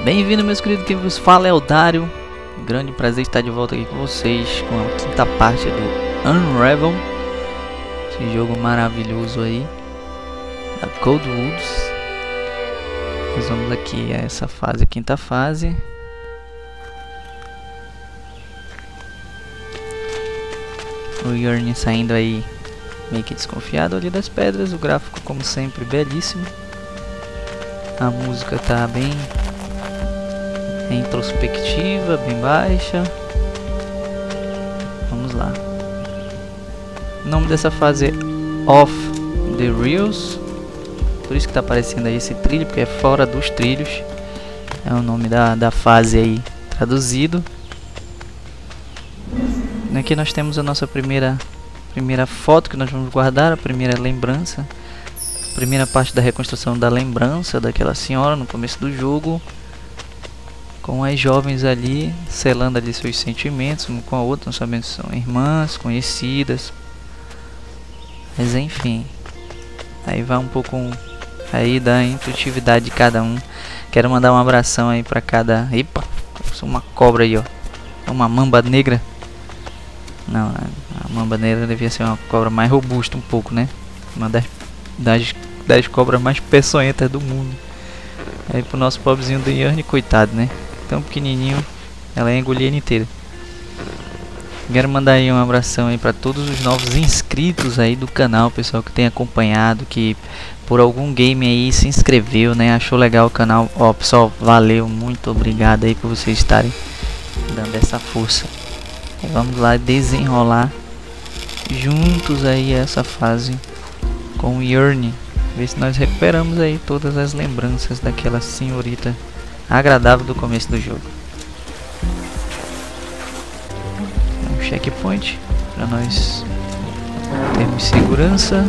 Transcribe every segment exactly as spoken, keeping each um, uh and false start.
Bem-vindo, meus queridos, quem vos fala é o Dario. Grande prazer estar de volta aqui com vocês com a quinta parte do Unravel, esse jogo maravilhoso aí da Cold Woods. Nós vamos aqui a essa fase, a quinta fase. O Yearn saindo aí meio que desconfiado ali das pedras. O gráfico, como sempre, belíssimo. A música tá bem introspectiva, bem baixa. Vamos lá. O nome dessa fase é Off the Rails. Por isso que tá aparecendo aí esse trilho, porque é fora dos trilhos. É o nome da, da fase aí traduzido. Aqui nós temos a nossa primeira primeira foto que nós vamos guardar, a primeira lembrança, a primeira parte da reconstrução da lembrança daquela senhora no começo do jogo, com as jovens ali selando ali seus sentimentos uma com a outra, não sabendo se são irmãs, conhecidas, mas enfim, aí vai um pouco aí da intuitividade de cada um. Quero mandar um abração aí para cada, epa, sou uma cobra aí, ó, é uma mamba negra. Não, a mamba negra devia ser uma cobra mais robusta um pouco, né? Uma das, das, das cobras mais peçonhentas do mundo. Aí pro nosso pobrezinho do Yearn, coitado, né? Tão pequenininho, ela ia engolir ele inteira. Quero mandar aí um abração aí para todos os novos inscritos aí do canal, pessoal que tem acompanhado, que por algum game aí se inscreveu, né? Achou legal o canal. Ó, pessoal, valeu, muito obrigado aí por vocês estarem dando essa força. Vamos lá desenrolar juntos aí essa fase com o Yearn. Ver se nós recuperamos aí todas as lembranças daquela senhorita agradável do começo do jogo. Um checkpoint para nós termos segurança.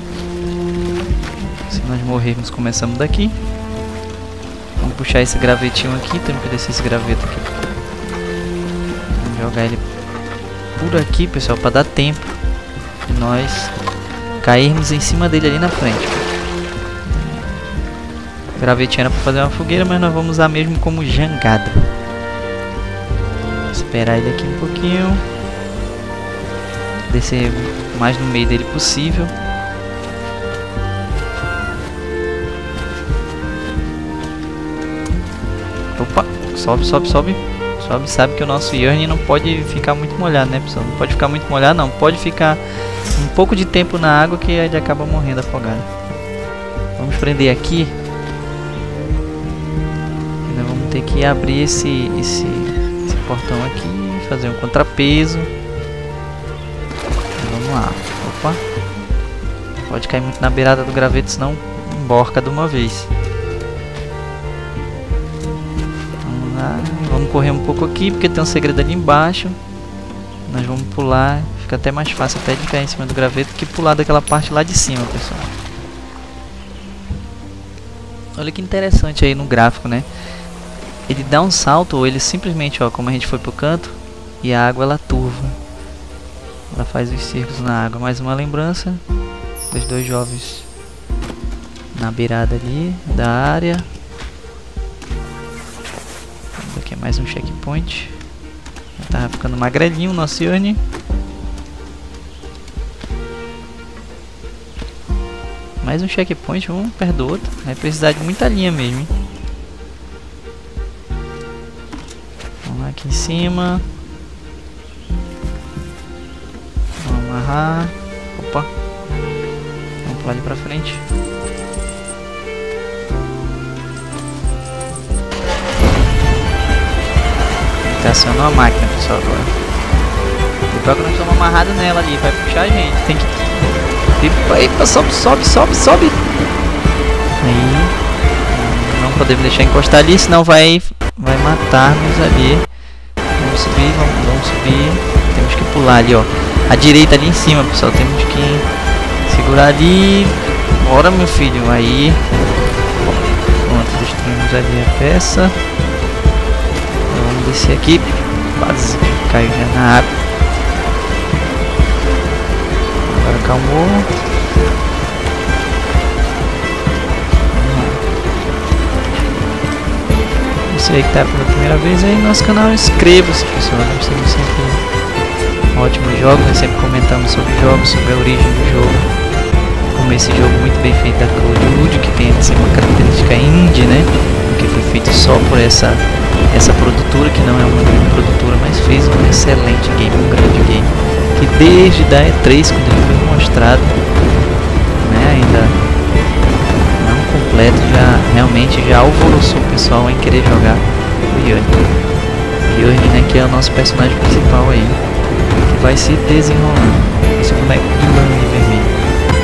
Se nós morrermos, começamos daqui. Vamos puxar esse gravetinho aqui. Temos que descer esse graveto aqui. Vamos jogar ele por aqui, pessoal, para dar tempo de nós cairmos em cima dele ali na frente. O gravetinho era para fazer uma fogueira, mas nós vamos usar mesmo como jangada. Vou esperar ele aqui um pouquinho, descer o mais no meio dele possível. Opa, sobe, sobe, sobe. Sobe, sabe que o nosso Yearn não pode ficar muito molhado, né, pessoal? Não pode ficar muito molhado, não. Pode ficar um pouco de tempo na água que ele acaba morrendo afogado. Vamos prender aqui. E nós vamos ter que abrir esse, esse, esse portão aqui, fazer um contrapeso. Vamos lá. Opa. Pode cair muito na beirada do graveto, senão emborca de uma vez. Vamos correr um pouco aqui, porque tem um segredo ali embaixo. Nós vamos pular. Fica até mais fácil até de cair em cima do graveto que pular daquela parte lá de cima, pessoal. Olha que interessante aí no gráfico, né? Ele dá um salto, ou ele simplesmente, ó, como a gente foi pro canto, e a água ela turva. Ela faz os círculos na água. Mais uma lembrança dos dois jovens na beirada ali da área. Aqui é mais um checkpoint. Já tava ficando magrelinho o nosso Yearn. Mais um checkpoint, um perto do outro. Vai precisar de muita linha mesmo, hein? Vamos lá aqui em cima. Vamos amarrar. Opa. Vamos pular ali pra frente. Acionou a máquina, pessoal, agora. O pior que nós estamos amarrados nela ali, vai puxar a gente. Tem que... Epa, epa, sobe, sobe, sobe, sobe. Aí. Não podemos deixar encostar ali, senão vai, vai matar-nos ali. Vamos subir, vamos, vamos subir. Temos que pular ali, ó. A direita ali em cima, pessoal. Temos que segurar ali. Bora, meu filho. Aí. Pronto, destruímos ali a peça. Descer aqui, quase caiu já na água. Agora acalmou. você aí que tá pela primeira vez aí no nosso canal, inscreva-se, pessoal. Nós temos sempre ótimos jogos, nós sempre comentamos sobre jogos, sobre a origem do jogo. Como esse jogo muito bem feito da Cloudwood, que tem assim, uma característica indie, né? Que foi feito só por essa, essa produtora, que não é uma grande produtora, mas fez um excelente game, um grande game. Que desde da E três, quando ele foi mostrado, né, ainda não completo, já realmente já alvoroçou o pessoal em querer jogar o Yuri. Yuri, né, que é o nosso personagem principal aí, que vai se desenrolando. Esse boneco de lã vermelho.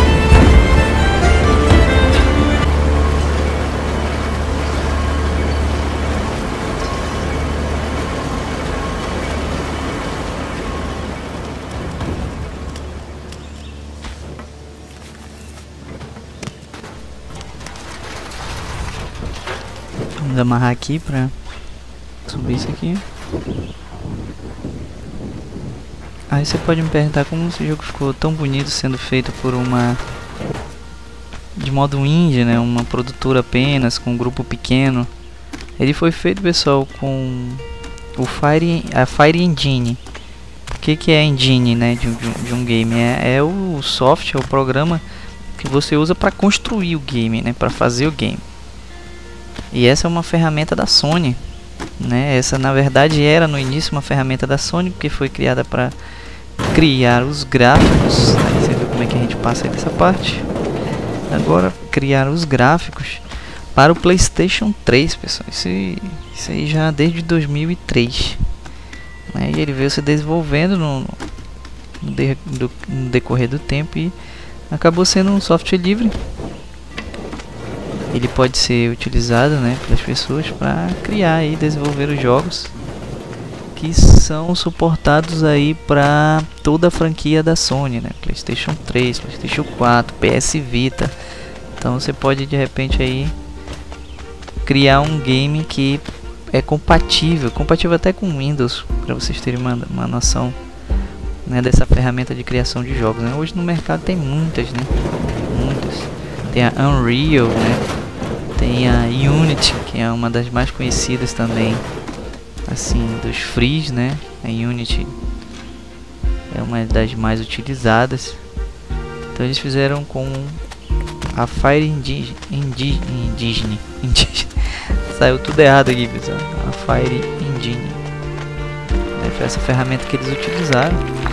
Vamos amarrar aqui pra subir isso aqui. Aí você pode me perguntar como esse jogo ficou tão bonito sendo feito por uma de modo indie, né? Uma produtora apenas, com um grupo pequeno. Ele foi feito, pessoal, com o Fire, a Fire Engine. O que que é a engine, né, de um, de um game? É, é o software, o programa que você usa para construir o game, né? Para fazer o game. E essa é uma ferramenta da Sony, né? Essa na verdade era no início uma ferramenta da Sony, porque foi criada para criar os gráficos. Aí você viu como é que a gente passa aí dessa parte. Agora criar os gráficos para o PlayStation três, pessoal. Isso, isso aí já desde dois mil e três, né? E ele veio se desenvolvendo no, no, de, do, no decorrer do tempo e acabou sendo um software livre. Ele pode ser utilizado, né, pelas pessoas para criar e desenvolver os jogos que são suportados aí para toda a franquia da Sony, né? PlayStation três, PlayStation quatro, P S Vita. Então você pode de repente aí criar um game que é compatível, compatível até com Windows, para vocês terem uma, uma noção, né, dessa ferramenta de criação de jogos, né? Hoje no mercado tem muitas, né? Muitas. Tem a Unreal, né? Tem a Unity, que é uma das mais conhecidas também, assim, dos frees, né? A Unity é uma das mais utilizadas. Então eles fizeram com a Fire Engine, Engine, Engine, Engine. Saiu tudo errado aqui, pessoal. A Fire Engine, é, foi essa ferramenta que eles utilizaram.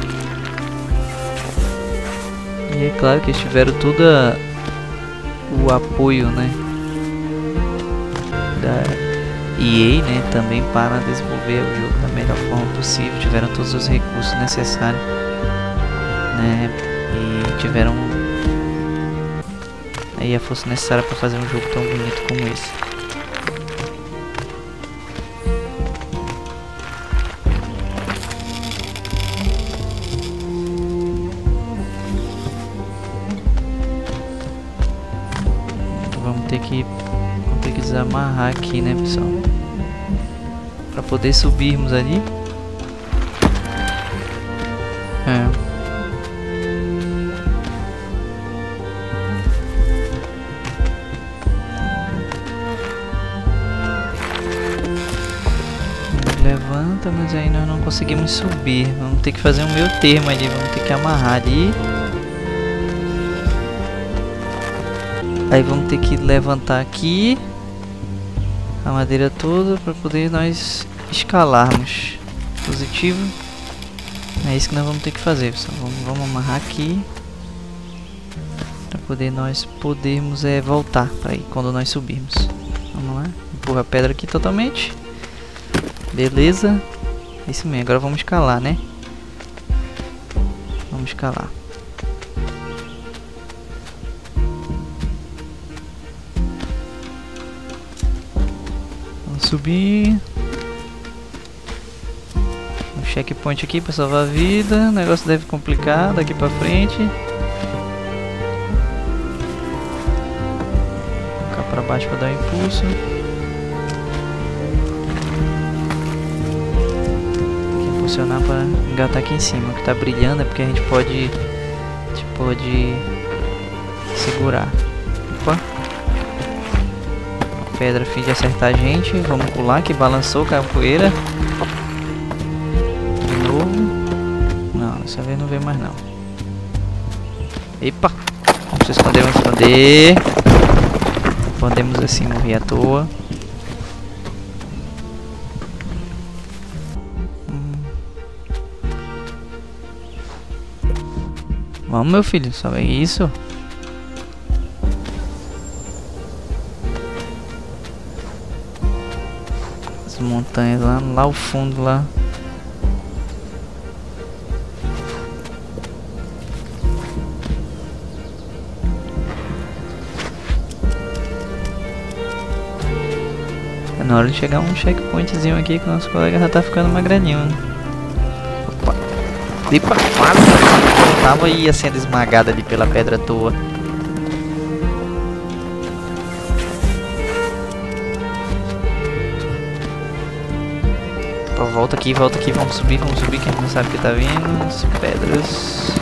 E é claro que eles tiveram todo a, o apoio, né, da E A, né, também para desenvolver o jogo da melhor forma possível. Tiveram todos os recursos necessários, né, e tiveram aí a força necessária para fazer um jogo tão bonito como esse. Então vamos ter que vamos ter que desamarrar aqui, né, pessoal, para poder subirmos ali. É. Levanta, mas aí nós não conseguimos subir. Vamos ter que fazer um meio termo ali. Vamos ter que amarrar ali. Aí vamos ter que levantar aqui a madeira toda para poder nós escalarmos. Positivo. É isso que nós vamos ter que fazer, pessoal. Vamos, vamos amarrar aqui para poder nós podermos é, voltar para aí quando nós subirmos. Vamos lá. Empurra a pedra aqui totalmente. Beleza. É isso mesmo. Agora vamos escalar, né? Vamos escalar. Vamos subir. Um checkpoint aqui para salvar a vida. O negócio deve complicar daqui para frente. Vou colocar para baixo para dar um impulso. Funcionar para engatar aqui em cima. O que tá brilhando é porque a gente pode a gente pode segurar. Opa. pedra a fim de acertar a gente. Vamos pular que balançou, caiu poeira. De novo. Não, dessa vez não veio mais não. Epa! Vamos se esconder, vamos esconder. Podemos assim morrer à toa. Hum. Vamos, meu filho, só é isso. As montanhas lá, lá ao fundo lá. Na hora de chegar um checkpointzinho aqui que o nosso colega já tá ficando magrelinho, né? Opa! Epa, quase! Tava aí sendo esmagado ali pela pedra à toa. Opa, volta aqui, volta aqui, vamos subir, vamos subir, que a gente não sabe o que tá vindo. As pedras.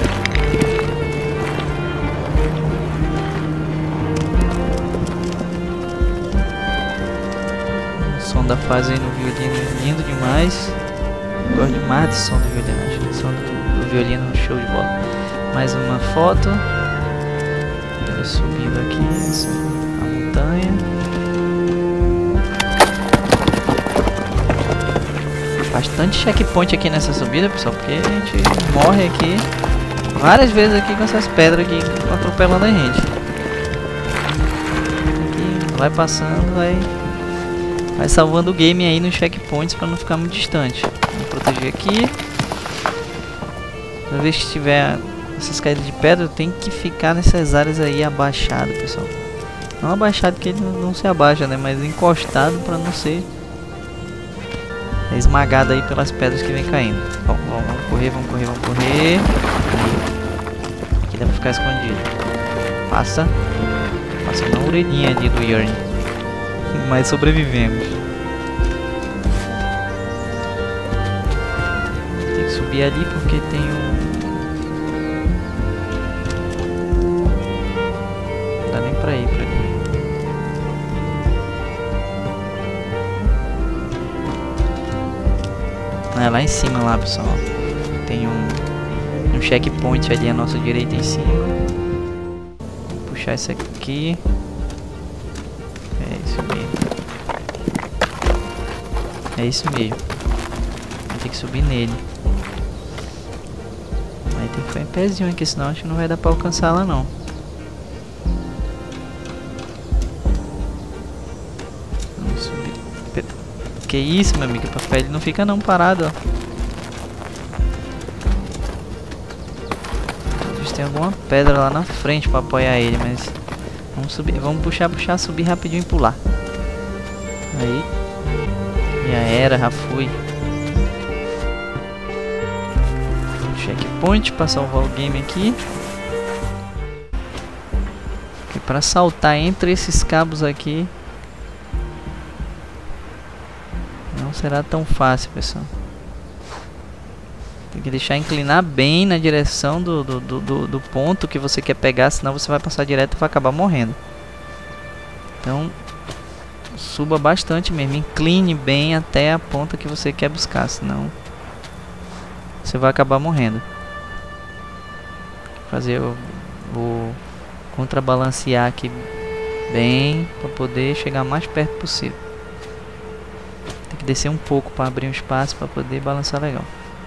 Da fase aí no violino, lindo demais. Gosto demais desse som do violino, acho que o som do, do violino é um show de bola. Mais uma foto. Ele subindo aqui, assim, a montanha. Bastante checkpoint aqui nessa subida, pessoal, porque a gente morre aqui várias vezes aqui com essas pedras aqui atropelando a gente. Aqui, vai passando, vai Vai salvando o game aí nos checkpoints para não ficar muito distante. Vamos proteger aqui. Toda vez que tiver essas caídas de pedra, tem que ficar nessas áreas aí abaixado, pessoal. Não abaixado que ele não se abaixa, né? Mas encostado para não ser esmagado aí pelas pedras que vem caindo. Bom, bom, vamos correr, vamos correr, vamos correr. Aqui dá pra ficar escondido. Passa. Passa na orelhinha ali do Yearn. Mas sobrevivemos. Tem que subir ali porque tem um... Não dá nem pra ir pra ali. É lá em cima lá, pessoal. Tem um, um checkpoint ali à nossa direita em cima. Vou puxar isso aqui. É isso mesmo. Vai ter que subir nele. Aí tem que ficar em pezinho aqui, senão acho que não vai dar pra alcançar lá não. Vamos subir. Que isso, meu amigo? O papel ele não fica não parado, ó. Talvez tenha alguma pedra lá na frente pra apoiar ele, mas... Vamos subir, vamos puxar, puxar, subir rapidinho e pular. Aí. Já era, já fui. Checkpoint para salvar o game aqui. E para saltar entre esses cabos aqui não será tão fácil, pessoal. Tem que deixar inclinar bem na direção do, do, do, do ponto que você quer pegar, senão você vai passar direto e vai acabar morrendo. Então suba bastante mesmo, incline bem até a ponta que você quer buscar, senão você vai acabar morrendo. Fazer o, o contrabalancear aqui bem para poder chegar mais perto possível. Tem que descer um pouco para abrir um espaço para poder balançar legal.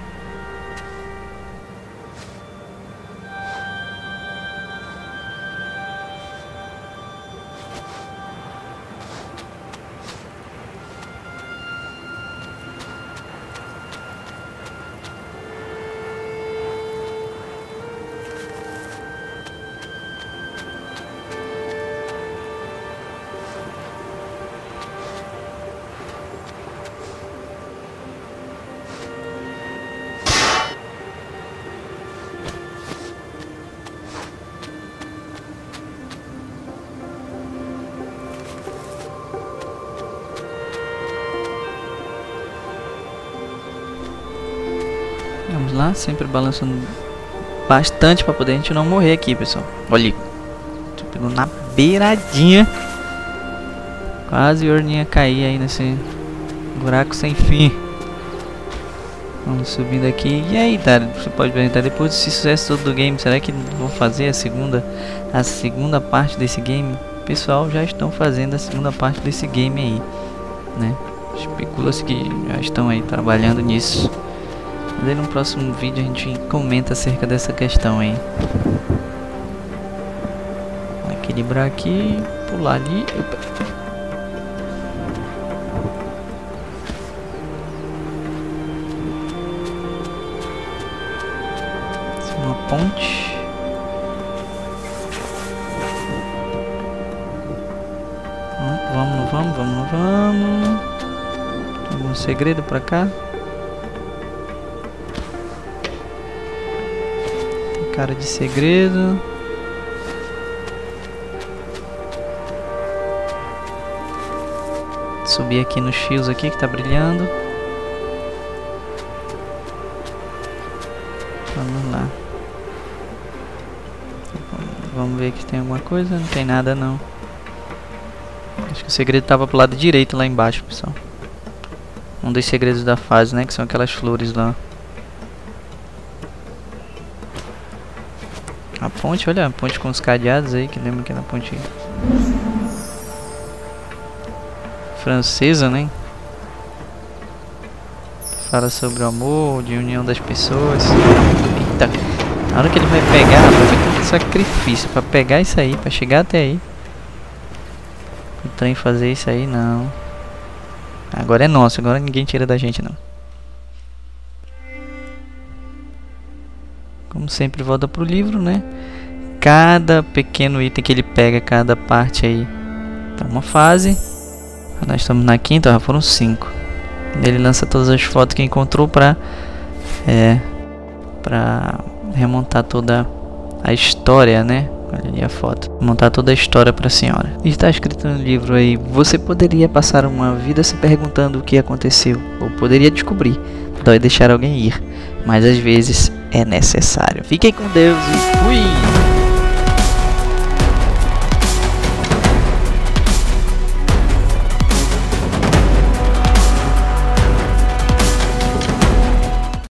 Vamos lá, sempre balançando bastante para poder a gente não morrer aqui, pessoal. Olha, tô pegando na beiradinha Quase o Orninha cair aí nesse buraco sem fim. Vamos subindo aqui. E aí, Dário, você pode perguntar, depois desse sucesso todo do game, será que vou fazer a segunda, a segunda parte desse game? Pessoal, já estão fazendo a segunda parte desse game aí, né? Especula-se que já estão aí trabalhando nisso. Mas aí no próximo vídeo a gente comenta acerca dessa questão aí. Equilibrar aqui, pular ali. Opa. Uma ponte. Vamos, vamos, vamos, vamos. Tem algum segredo pra cá? Tem cara de segredo. Subir aqui nos fios aqui que tá brilhando. Vamos lá. Vamos ver que tem alguma coisa. Não tem nada não. Acho que o segredo tava pro lado direito lá embaixo, pessoal. Um dos segredos da fase, né? Que são aquelas flores lá. A ponte, olha a ponte com os cadeados aí. Que lembra que era a ponte francesa, né? Fala sobre o amor, de união das pessoas. Eita! Na hora que ele vai pegar, vai ter tanto sacrifício pra pegar isso aí, pra chegar até aí. O trem fazer isso aí, não. Agora é nosso, agora ninguém tira da gente, não. Como sempre, volta pro livro, né? Cada pequeno item que ele pega, cada parte aí, tá uma fase. Nós estamos na quinta, já foram cinco. Ele lança todas as fotos que encontrou pra, é, pra remontar toda a história, né? Olha ali a foto. Montar toda a história pra senhora. E está escrito no livro aí: você poderia passar uma vida se perguntando o que aconteceu, ou poderia descobrir, dói deixar alguém ir, mas às vezes é necessário. Fiquem com Deus e fui!